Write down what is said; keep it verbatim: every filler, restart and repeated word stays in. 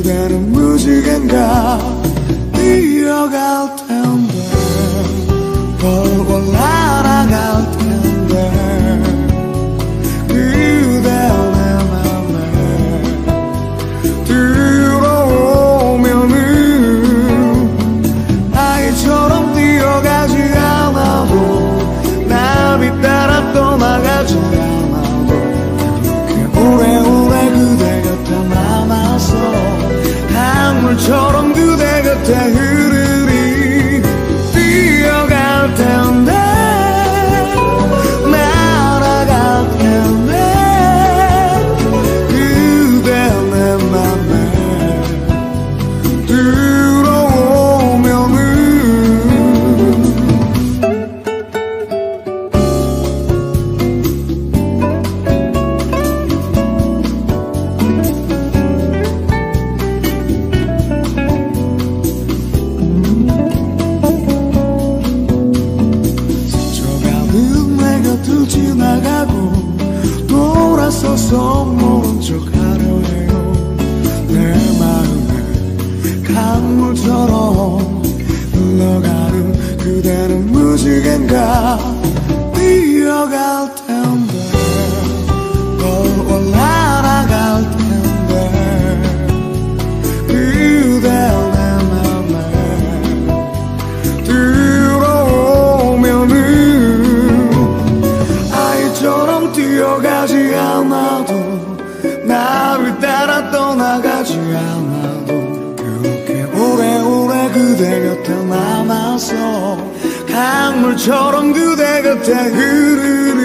그대는 무지개인가 뛰어갈 텐데 벌벌 날아갈 텐데 그대 내 맘에 들어오면은 아이처럼 뛰어가지 않아도 나비 따라 떠나가지 않아도 그렇게 오래오래 그대 곁에 남아서 강물처럼 그대 곁에 흐르리 뛰어갈 텐데 날아갈 텐데 그대 내 맘에 들어오면은 지나가고 돌아서서 모른 척 하려 해요. 내 마음에 강물처럼 흘러가는 그대는 무지개인가 뛰어갈 텐데 벌벌 날아갈 텐데 그대 내 맘에 들어오면은 처럼 뛰어가지 않아도 나를 따라 떠나가지 않아도 그렇게 오래오래 그대 곁에 남아서 강물처럼 그대 곁에 흐르는